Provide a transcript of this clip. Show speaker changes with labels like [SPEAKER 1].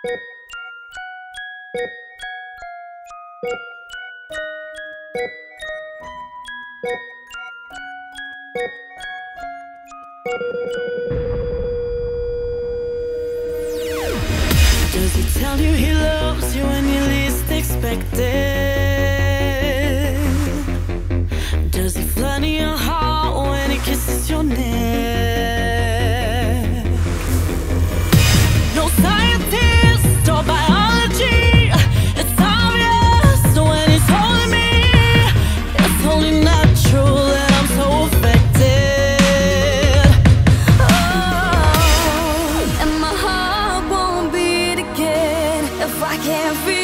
[SPEAKER 1] Does he tell you he loves you when you least expect it? Does he flirt in your heart when he kisses your neck? No scientist or biology, it's obvious when he's holding me. It's only natural that I'm so affected. Oh, and my heart won't beat again if I can't feel